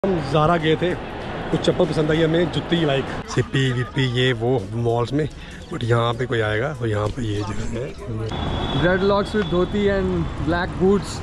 हम ज़ारा गए थे, कुछ चप्पल पसंद आई हमें, जुत्ती लाइक सिप्पी विप्पी ये वो मॉल्स में, बट यहाँ पे कोई आएगा तो यहाँ पे ये जगह है। Red locks with dhoti and black boots.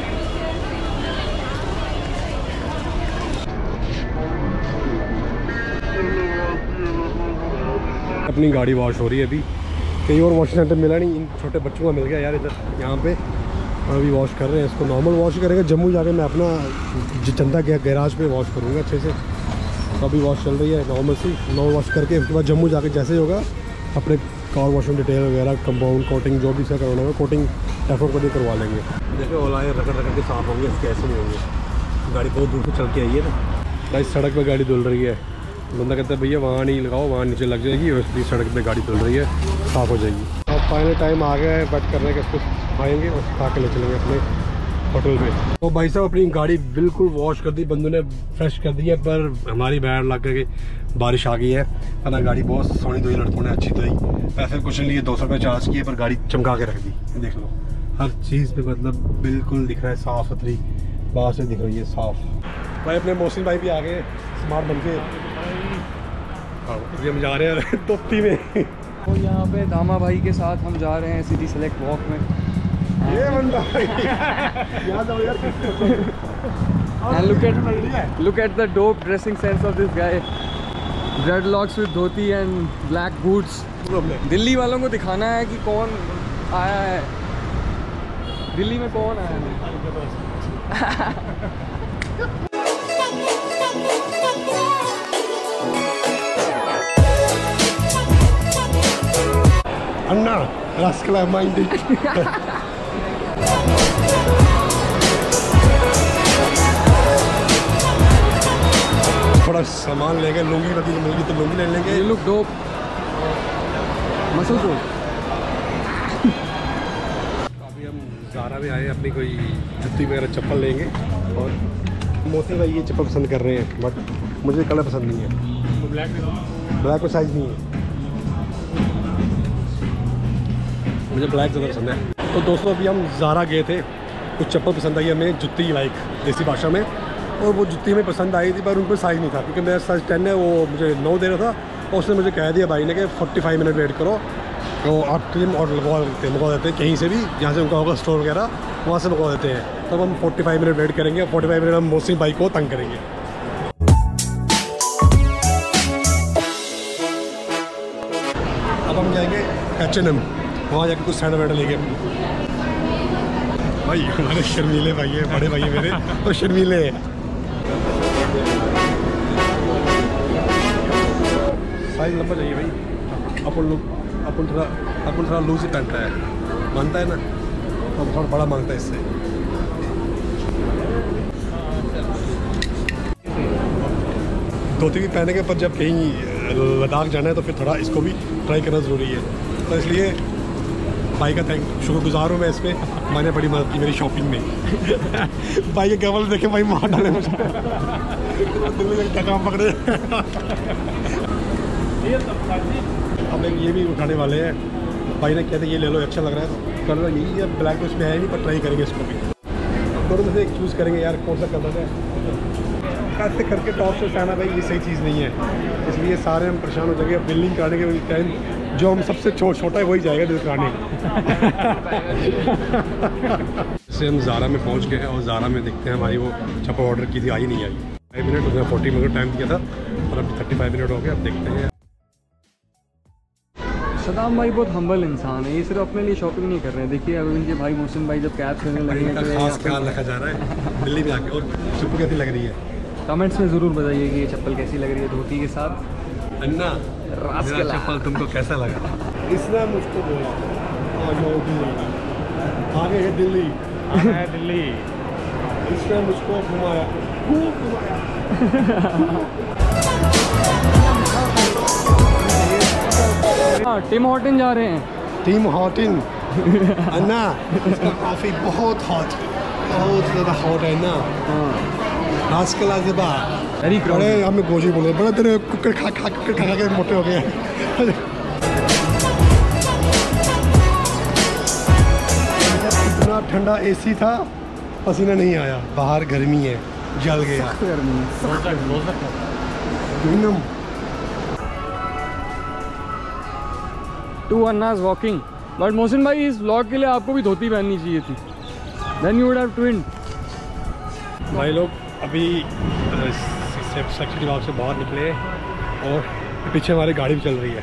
अपनी गाड़ी वॉश हो रही है अभी, कहीं और वॉशिंग सेंटर मिला नहीं, इन छोटे बच्चों का मिल गया यार इधर यहाँ पे, और अभी वॉश कर रहे हैं इसको। नॉर्मल वॉश करेंगे, जम्मू जाके मैं अपना चंदा गैराज पे वॉश करूँगा अच्छे से। तो अभी वॉश चल रही है नॉर्मल सी, नॉर्मल वॉश करके उसके बाद जम्मू जाके जैसे ही होगा अपने कार वॉशिंग डिटेल वगैरह कंपाउंड कोटिंग जो भी इसका करवाना होगा कोटिंग एफर्ट को भी करवा लेंगे। देखो ओलाए रगड़ रगड़ के साफ होंगे, कैसे नहीं होंगे। गाड़ी बहुत दूर से चल के आई है ना भाई, सड़क पर गाड़ी धुल रही है, बंदा कहता है भैया वहाँ नहीं लगाओ, वहाँ नीचे लग जाएगी, और इसलिए सड़क पे गाड़ी धुल रही है, साफ़ हो जाएगी। अब फाइनल टाइम आ गया है वेट करने के, इसको आएंगे और खा के ले चलेंगे अपने होटल पे। तो भाई साहब अपनी गाड़ी बिल्कुल वॉश कर दी बंदों ने, फ्रेश कर दी है, पर हमारी बैड लग के बारिश आ गई है। वरना गाड़ी बहुत सोनी धोई लड़कों ने, अच्छी धोई, पैसे कुछ नहीं लिए, 200 रुपये चार्ज किए, पर गाड़ी चमका के रख दी। देख लो हर चीज़ पे मतलब बिल्कुल दिख रहा है, साफ़ सुथरी बाहर से दिख रही है साफ़। भाई अपने मोहसिन भाई भी आ गए स्मार्ट बन के, हम जा रहे हैं दोस्ती में। तो यहाँ पे दामा भाई के साथ हम जा रहे हैं सिटी सेलेक्ट वॉक में। ये बंदा याद आओ यार। And look at the dope dressing sense of this guy. Dreadlocks with dhoti and black boots. Delhi वालों को दिखाना है कि कौन आया है, दिल्ली में कौन आया है। अन्ना रास्कला माइंड। थोड़ा सामान लेंगे, लुंगी मिलेगी तो लुंगी ले लेंगे। Look dope, muscle dope. अभी हम ज़ारा में आए, अपनी कोई जुत्ती वगैरह चप्पल लेंगे, और मोती भाई ये चप्पल पसंद कर रहे हैं, बट मुझे कलर पसंद नहीं है, तो ब्लैक को साइज़ नहीं है, मुझे ब्लैक ज़्यादा पसंद है। तो दोस्तों अभी हम ज़ारा गए थे, कुछ चप्पल पसंद आई हमें, जुत्ती लाइक देसी भाषा में, और वो जुत्ती हमें पसंद आई थी, पर उन पर साइज़ नहीं था, क्योंकि मेरा साइज़ 10 है, वो मुझे 9 दे रहा था, और उसने मुझे कह दिया भाई ने कि 45 मिनट वेट करो, तो आप टीम और मंगवा देते हैं कहीं से भी, जहाँ से उनका होगा स्टोर वगैरह, वहाँ से मंगवा देते हैं। तब हम 45 मिनट वेट करेंगे, 45 मिनट हम मोहसिन भाई को तंग करेंगे। अब हम जाएंगे H&M, वहाँ जाके कुछ सैंडल वैंडल लेंगे। भाई हमारे शर्मीले भाई है, बड़े भाई है मेरे, तो शर्मीले हैं। साइज लंबा चाहिए भाई, अपन थोड़ा लूज ही पहनता है, मानता है ना, अब थोड़ा बड़ा मांगता है इससे। धोती भी पहनेंगे, पर जब कहीं लद्दाख जाना है तो फिर थोड़ा इसको भी ट्राई करना ज़रूरी है, तो इसलिए भाई का शुक्रगुजार हूँ मैं इस पर, मैंने बड़ी मदद की मेरी शॉपिंग में। भाई के गवल देखे भाई मार डाले मुझे, क्या काम पकड़े। अब एक ये भी उठाने वाले हैं, भाई ने कहते ये ले लो अच्छा लग रहा है, तो कलर यही है, ब्लैक तो इसमें है नहीं, पर ट्राई करेंगे इसको भी, दोनों में से एक चूज़ करेंगे यार कौन सा कलर है। ऐसे करके टॉप से पहना भाई ये सही चीज़ नहीं है, इसलिए सारे हम परेशान हो जाएंगे। बिल्डिंग कराने के टाइम जो हम सबसे छोटा है वही जाएगा दिल कराने। जैसे हम ज़ारा में पहुंच गए हैं, और ज़ारा में देखते हैं हमारी वो चप्पल ऑर्डर की थी, आई नहीं आई। 5 मिनट, उसने 40 मिनट टाइम दिया था, और अब 35 मिनट हो गए। अब देखते हैं। सदाम भाई बहुत हम्बल इंसान है, ये सिर्फ अपने लिए शॉपिंग नहीं कर रहे हैं। देखिए अब इनके भाई मोहसिन भाई जब कैब करने लगे हैं, खास ख्याल रखा जा रहा है दिल्ली में आके। और चप्पल कैसी लग रही है कमेंट्स में ज़रूर बताइए कि ये चप्पल कैसी लग रही है धोती के साथ। अन्ना मेरा चप्पल तुमको कैसा लगा? इसने मुझको बोला आगे है दिल्ली, दिल्ली, इसने मुझको घुमाया, टिम हॉर्टन जा रहे हैं। टिम हॉर्टन अन्ना, इसका कॉफ़ी बहुत हॉट, बहुत ज़्यादा हॉट है ना। आजकल आज बड़े हमें गोजी बोले, बड़े तेरे कुकर खा के मोटे हो गए। इतना ठंडा एसी था, पसीना नहीं आया, बाहर गर्मी है। जल गया। Two Annas walking, but Mohsin भाई इस व्लॉग के लिए आपको भी धोती पहननी चाहिए थी, then you would have twin. भाई लोग अभी सेक्रेटरी बाग से बाहर निकले और पीछे हमारी गाड़ी भी चल रही है।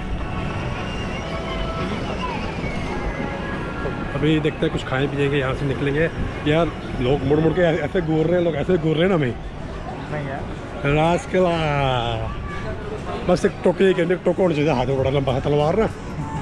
अभी देखते हैं कुछ खाएं पिएंगे, यहाँ से निकलेंगे। यार लोग मुड़ मुड़ के ऐसे घूर रहे हैं, लोग ऐसे घूर रहे हैं ना हमें। नहीं यार रास्कला, बस एक टोके के टोका होना चाहिए, हाथ में बड़ा लंबा है तलवार ना।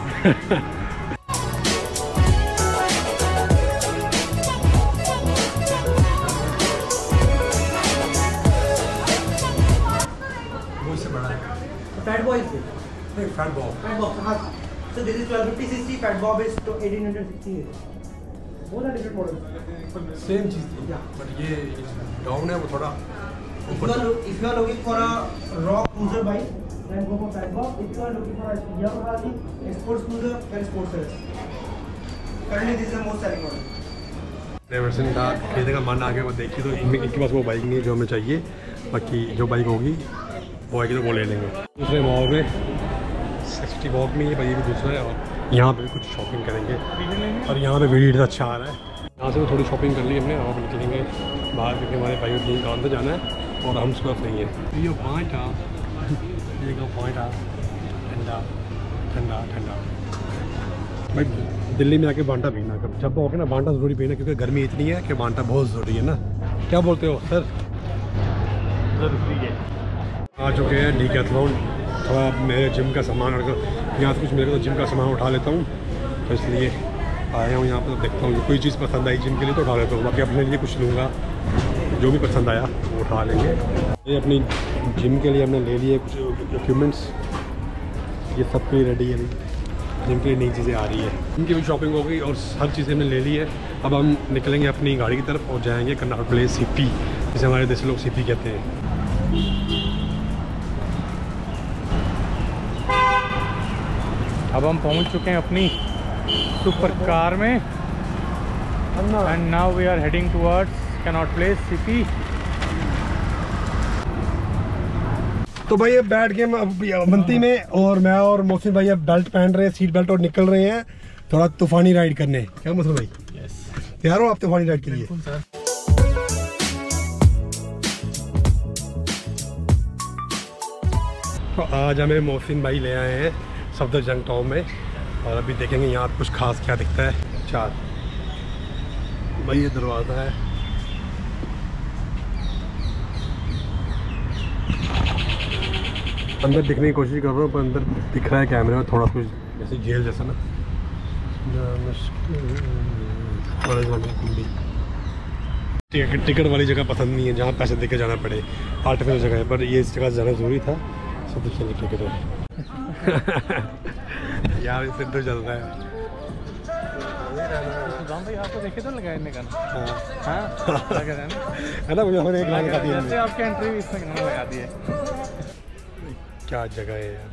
Fat boy is good. Fat bob. Fat bob. So this is 1250cc. Fat bob is to 1860. Both are different models. Same चीज़ थी, बट ये डाउन है वो थोड़ा। If you are looking for a raw cruiser bike, then go for Fat bob. If you are looking for a Yamaha sports cruiser, then Sports X. Currently this is the most selling model. Davidson का खरीदने का मन आ गया, वो देखिए तो इनके पास वो बाइक नहीं है जो हमें चाहिए। बाकी जो बाइक होगी वो आएगी तो वो ले लेंगे। दूसरे मॉल में सिक्सटी वॉक में ये भाई भी दूसरा है, और यहाँ पे भी कुछ शॉपिंग करेंगे। और यहाँ पे भीड़ अच्छा आ रहा है। यहाँ से भी थोड़ी शॉपिंग कर ली हमने, और निकलेंगे बाहर क्योंकि हमारे भाई को काम से जाना है और हम सुबह नहीं है। ये पॉइंट ठंडा ठंडा ठंडा। भाई दिल्ली में आके बांटा पीना, जब हो ना बांटा ज़रूरी पीना, क्योंकि गर्मी इतनी है कि बांटा बहुत ज़रूरी है ना। क्या बोलते हो सर? ज़रूरी है। आ चुके हैं डीकैथलॉन, थोड़ा मेरे जिम का सामान अगर यहाँ से कुछ मिलेगा तो जिम का सामान उठा लेता हूँ, तो इसलिए आया हूँ यहाँ पर। देखता हूँ कोई चीज़ पसंद आई जिम के लिए तो उठा लेता हूँ, बाकी अपने लिए कुछ लूँगा, जो भी पसंद आया वो उठा लेंगे। ये अपनी जिम के लिए हमने ले लिए कुछ इक्विपमेंट्स, ये सब के लिए रेडी है। अभी जिम के लिए नई चीज़ें आ रही है, इनकी भी शॉपिंग हो गई और हर चीज़ें हमने ले ली है। अब हम निकलेंगे अपनी गाड़ी की तरफ और जाएंगे कन्नाट प्लेस सीपी, जिसे हमारे देसी लोग सीपी कहते हैं। अब हम पहुंच चुके हैं अपनी सुपर कार में, and now we are heading towards Connaught Place CP. तो भाई ये बैठ गए अवंती में, और मैं और मोहसिन भाई अब बेल्ट पहन रहे हैं, सीट बेल्ट, और निकल रहे हैं थोड़ा तूफानी राइड करने। क्या मोहसिन भाई? यस। तैयार हो आप तूफानी राइड के लिए? सर। तो आज हमें मोहसिन भाई ले आए हैं सफदरजंग टाउन में, और अभी देखेंगे यहाँ कुछ खास क्या दिखता है। चार भाई ये दरवाज़ा है, अंदर दिखने की कोशिश कर रहा हूँ पर अंदर दिख रहा है कैमरे में थोड़ा कुछ जैसे जेल जैसा ना। टिकट वाली जगह पसंद नहीं है जहाँ पैसे दे के जाना पड़े, आर्टिफिशियल जगह है, पर ये इस जगह जाना ज़रूरी था। सब चलिए टिकट है। यार इससे तो चल रहा है। आपको देखे तो लगा इनने गाना। हाँ है ना, मुझे एक लगा दी है। आपकी एंट्री भी इसमें गाना लगा दी है। क्या जगह है यार।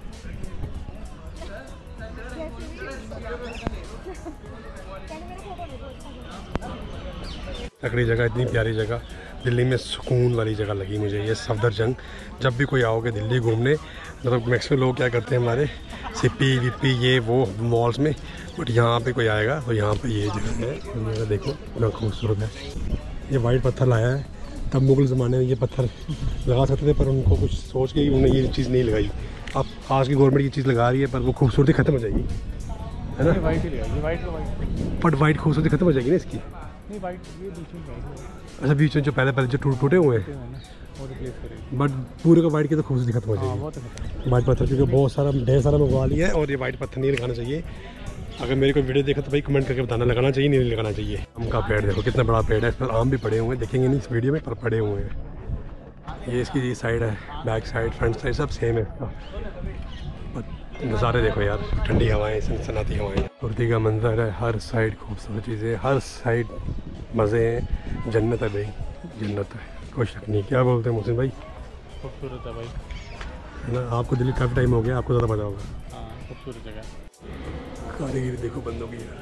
तकड़ी जगह, इतनी प्यारी जगह, दिल्ली में सुकून वाली जगह लगी मुझे ये सफदरजंग। जब भी कोई आओगे दिल्ली घूमने, मतलब मैक्सिमम लोग क्या करते हैं हमारे सीपी वीपी ये वो मॉल्स में, बट यहाँ पे कोई आएगा तो यहाँ पे ये जगह है। जगह देखो कितना खूबसूरत है। ये वाइट पत्थर लाया है, तब मुगल ज़माने में ये पत्थर लगा सकते थे, पर उनको कुछ सोच के उन्होंने ये चीज़ नहीं लगाई। अब आज की गवर्नमेंट ये चीज़ लगा रही है, पर वो खूबसूरती खत्म हो जाएगी, है ना? वाइट ही लगाई, वाइट तो वाइट, बट वाइट खूबसूरती खत्म हो जाएगी ना इसकी। नहीं वाइट ये बीच में। अच्छा बीच में जो पहले जो टूटे हुए हैं, बट पूरे का वाइट की तो खूबसूरती खत्म हो जाएगी। वाइट पत्थर क्योंकि बहुत सारा ढेर सारा मंगवा लिया है, और ये वाइट पत्थर नहीं लगाना चाहिए। अगर मेरे को वीडियो देखा तो भाई कमेंट करके बताना लगाना चाहिए नहीं लगाना चाहिए। आम का पेड़ देखो कितना बड़ा पेड़ है, इसमें आम भी पड़े हुए हैं, देखेंगे नहीं इस वीडियो में पर पड़े हुए हैं। ये इसकी ये साइड है, बैक साइड फ्रंट साइड सब सेम है इसका। नज़ारे देखो यार, ठंडी हवाएं, सनसनाती हवाएं, कुर्ती का मंजर है, हर साइड खूबसूरत चीज़ें, हर साइड मज़े हैं। जन्नत है भाई, जन्नत है, कोई शक नहीं। क्या बोलते हैं मोहसिन भाई? खूबसूरत है भाई, है ना? आपको दिल्ली काफ़ी टाइम हो गया, आपको ज़्यादा मज़ा होगा। हाँ खूबसूरत जगह। कारीगिरी देखो बंदों की यार।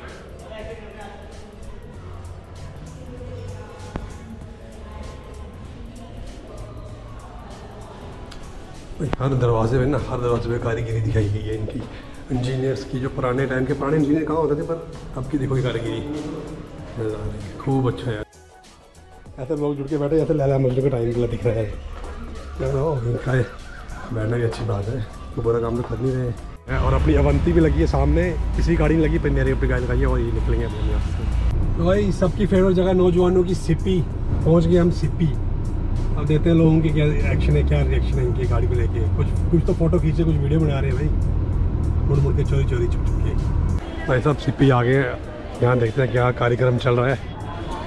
हर दरवाजे में ना, हर दरवाजे पे कारीगरी दिखाई गई है इनकी, इंजीनियर्स की। जो पुराने टाइम के पुराने इंजीनियर कहाँ होते थे, पर अब की देखो ये कारीगरी नज़र आ रही है। खूब अच्छा है। ऐसे लोग जुड़ के बैठे जैसे लैला मजनू का टाइम के दिख रहा है। इनका बैठना भी अच्छी बात है, तो बुरा काम तो कर नहीं रहे हैं। और अपनी अवंती भी लगी है सामने, किसी गाड़ी में लगी, पर मेरे अपनी गाड़ी लगाई है और ये निकलेंगे अपने यहाँ से। तो भाई सबकी फेवरेट जगह नौजवानों की सिप्पी, पहुँच गए हम सिप्पी। अब देते हैं लोगों की क्या एक्शन है, क्या रिएक्शन है इनकी गाड़ी को लेके। कुछ तो फोटो खींचे, कुछ वीडियो बना रहे हैं भाई, मुड़ मुड़ के चोरी चोरी छुप छुप के। भाई सब सिप्पी आ गए, यहाँ देखते हैं क्या कार्यक्रम चल रहा है।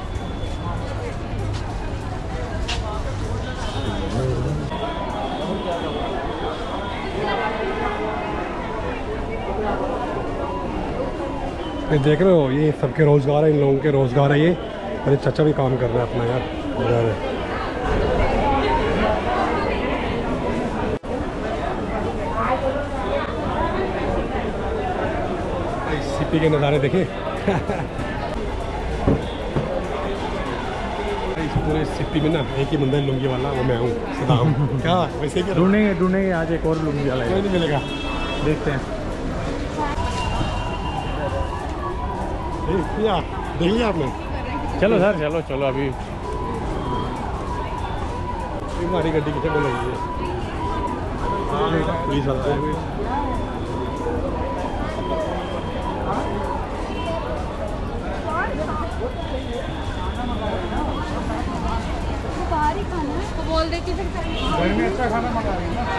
ये देख रहे हो, ये सबके रोज़गार है, इन लोगों के रोज़गार है ये। अरे चाचा भी काम कर रहा है अपना यार। सिप्पी के नज़ारे देखें। इस पूरे सिप्पी में ना एक ही बंदा लुंगी वाला, वो मैं हूँ, सदाम। क्या वैसे क्या ढूंढेंगे आज एक और लुंगी वाला नहीं मिलेगा, देखते हैं। देखिए आपने। चलो सर, चलो चलो अभी हमारी गड्डी कितने को लगी है, पुलिस वाला है। बोल देती फिर घर में अच्छा खाना मंगा रहे हैं ना।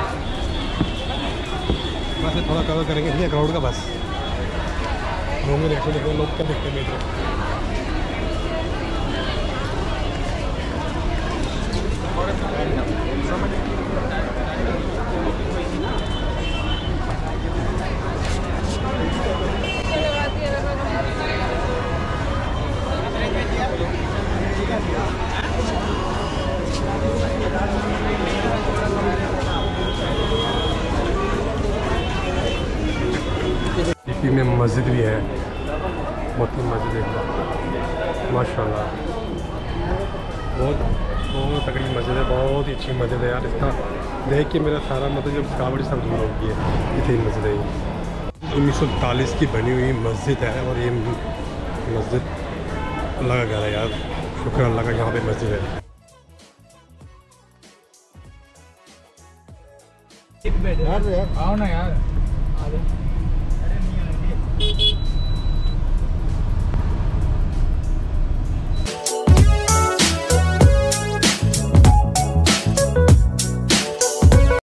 बस थोड़ा कवर करेंगे भैया क्राउड का, बस होंगे रिएक्शन देखते हैं लोग क्या देखते हैं मेरे। सिप्पी में मस्जिद भी है, मोती मस्जिद है माशाल्लाह। बहुत तगड़ी मस्जिद है, बहुत ही अच्छी मस्जिद है यार। इसका देख के मेरा सारा मतलब जो थकावट सब दूर हो गई है। इतनी मस्जिद है ये 1940 की बनी हुई मस्जिद है, और ये मस्जिद अल्लाह का घर है यार। शुक्र अल्लाह का, यहाँ पे मस्जिद है। आओ ना यार।